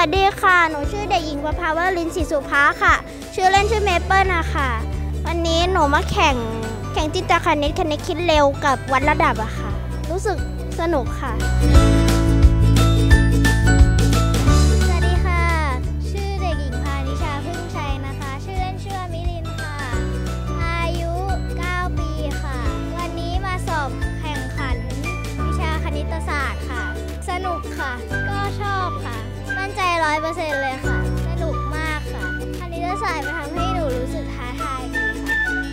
สดีค่ะหนูชื่อเด็กหญิงประภาวรินทร์ศรีสุภาค่ะชื่อเล่นชื่อเมเปิลนะคะวันนี้หนูมาแข่งจิตรคณิตคิดเร็วกับวัดระดับอะค่ะรู้สึกสนุกค่ะสวัสดีค่ะชื่อเด็กหญิงพานิชาพึ่งชัยนะคะชื่อเล่นชื่อมิลินค่ะอายุ9 ปีค่ะวันนี้มาสอบแข่งขันวิชาคณิตศาสตร์ค่ะสนุกค่ะก็ชอบค่ะมั่นใจ100%เลยค่ะสนุกมากค่ะคณิตศาสตร์มันทำให้หนูรู้สึกท้าทายดีค่ะ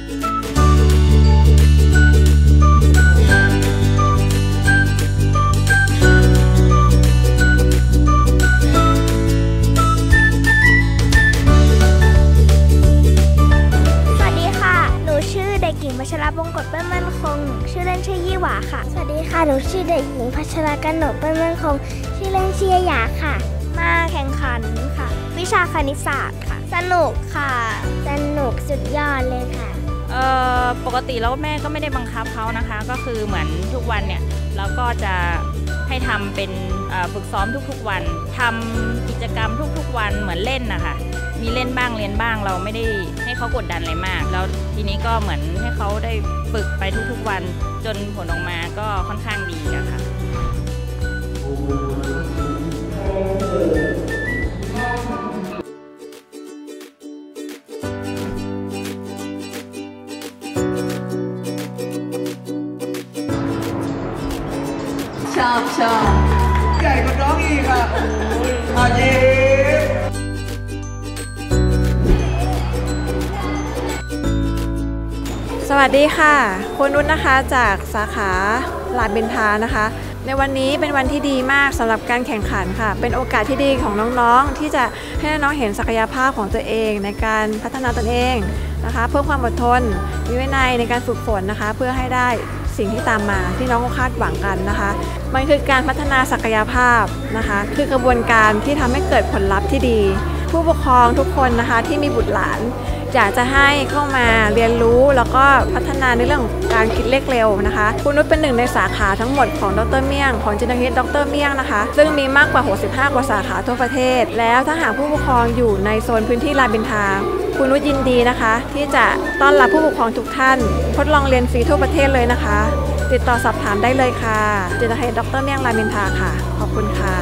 สวัสดีค่ะหนูชื่อเด็กหญิงพัชรบงกตเปิ้ลมั่นคงชื่อเล่นชื่อยี่หวาค่ะสวัสดีค่ะหนูชื่อเด็กหญิงพัชรกนกเปิ้ลมั่นคงชื่อเล่นชื่อยาค่ะมาแข่งขันค่ะวิชาคณิตศาสตร์ค่ะสนุกค่ะสนุกสุดยอดเลยค่ะปกติแล้วแม่ก็ไม่ได้บังคับเขานะคะก็คือเหมือนทุกวันเนี่ยเราก็จะให้ทำเป็นฝึกซ้อมทุกๆวันทำกิจกรรมทุกๆวันเหมือนเล่นนะคะมีเล่นบ้างเรียนบ้างเราไม่ได้ให้เขากดดันอะไรมากแล้วทีนี้ก็เหมือนให้เขาได้ฝึกไปทุกๆวันจนผลออกมาก็ค่อนข้างดีอะค่ะชอบใหญ่กว่าน้องอีกอ่ะโอ้ยยิ้มสวัสดีค่ะคุณนุชนะคะจากสาขาลาดเบญทานะคะในวันนี้เป็นวันที่ดีมากสำหรับการแข่งขันค่ะเป็นโอกาสที่ดีของน้องๆที่จะให้น้องๆเห็นศักยภาพของตัวเองในการพัฒนาตนเองนะคะเพิ่มความอดทนมีวินัยในการฝึกฝนนะคะเพื่อให้ได้สิ่งที่ตามมาที่น้องคาดหวังกันนะคะมันคือการพัฒนาศักยภาพนะคะคือกระบวนการที่ทำให้เกิดผลลัพธ์ที่ดีผู้ปกครองทุกคนนะคะที่มีบุตรหลานอยากจะให้เข้ามาเรียนรู้แล้วก็พัฒนาในเรื่องของการคิดเลขเร็วนะคะคุณนุชเป็นหนึ่งในสาขาทั้งหมดของดร.เมี่ยงของจิตรคณิตดร.เมี่ยงนะคะซึ่งมีมากกว่า65กว่าสาขาทั่วประเทศแล้วถ้าหากผู้ปกครองอยู่ในโซนพื้นที่รามอินทราคุณนุชยินดีนะคะที่จะต้อนรับผู้ปกครองทุกท่านทดลองเรียนฟรีทั่วประเทศเลยนะคะติดต่อสอบถามได้เลยค่ะจิตรคณิตดร.เมี่ยงรามอินทราค่ะขอบคุณค่ะ